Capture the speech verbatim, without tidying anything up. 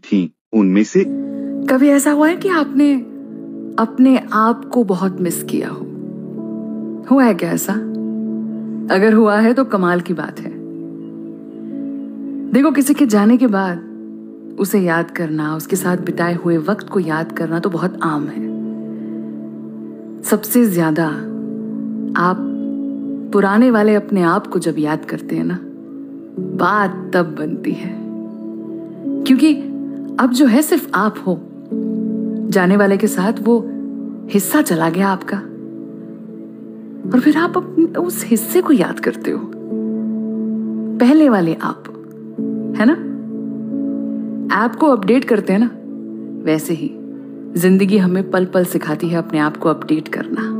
थीं। उनमें से कभी ऐसा हुआ है कि आपने अपने आप को बहुत मिस किया हो? हुआ है क्या ऐसा? अगर हुआ है तो कमाल की बात है। देखो, किसी के जाने के बाद उसे याद करना, उसके साथ बिताए हुए वक्त को याद करना तो बहुत आम है। सबसे ज्यादा आप पुराने वाले अपने आप को जब याद करते हैं ना, बात तब बनती है, क्योंकि अब जो है सिर्फ आप हो। जाने वाले के साथ वो हिस्सा चला गया आपका, और फिर आप अपने उस हिस्से को याद करते हो, पहले वाले आप, है ना? ऐप को अपडेट करते हैं ना, वैसे ही जिंदगी हमें पल पल सिखाती है अपने आप को अपडेट करना।